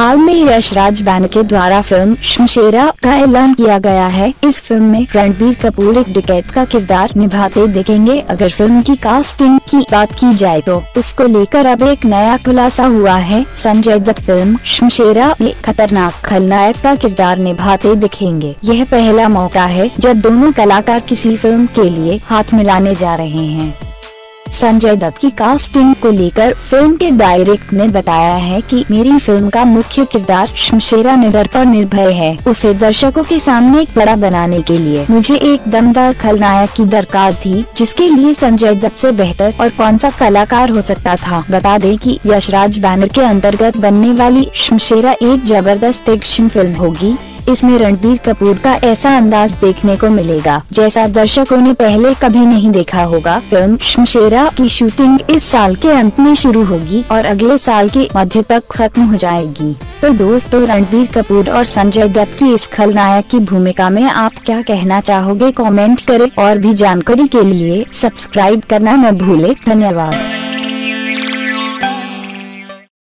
हाल में यशराज बैनर के द्वारा फिल्म शमशेरा का ऐलान किया गया है। इस फिल्म में रणबीर कपूर एक डकैत का किरदार निभाते दिखेंगे। अगर फिल्म की कास्टिंग की बात की जाए तो उसको लेकर अब एक नया खुलासा हुआ है। संजय दत्त फिल्म शमशेरा में खतरनाक खलनायक का किरदार निभाते दिखेंगे। यह पहला मौका है जब दोनों कलाकार किसी फिल्म के लिए हाथ मिलाने जा रहे हैं। संजय दत्त की कास्टिंग को लेकर फिल्म के डायरेक्टर ने बताया है कि मेरी फिल्म का मुख्य किरदार शमशेरा निडर और निर्भय है। उसे दर्शकों के सामने एक बड़ा बनाने के लिए मुझे एक दमदार खलनायक की दरकार थी, जिसके लिए संजय दत्त से बेहतर और कौन सा कलाकार हो सकता था। बता दें कि यशराज बैनर के अंतर्गत बनने वाली शमशेरा एक जबरदस्त एक्शन फिल्म होगी। इसमें रणबीर कपूर का ऐसा अंदाज देखने को मिलेगा जैसा दर्शकों ने पहले कभी नहीं देखा होगा। फिल्म शमशेरा की शूटिंग इस साल के अंत में शुरू होगी और अगले साल के मध्य तक खत्म हो जाएगी। तो दोस्तों, रणबीर कपूर और संजय दत्त की इस खलनायक की भूमिका में आप क्या कहना चाहोगे? कमेंट करें और भी जानकारी के लिए सब्सक्राइब करना न भूले। धन्यवाद।